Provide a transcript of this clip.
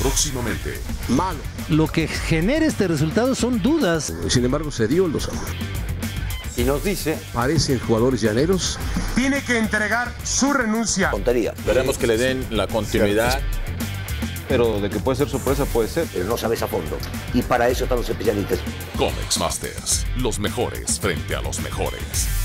Próximamente. Malo. Lo que genera este resultado son dudas. Sin embargo, se dio el 2-1. Y nos dice... Parecen jugadores llaneros. Tiene que entregar su renuncia. Tontería. Veremos que le den la continuidad. Pero de que puede ser sorpresa, puede ser. Pero no sabes a fondo. Y para eso están los especialistas. Comex Masters. Los mejores frente a los mejores.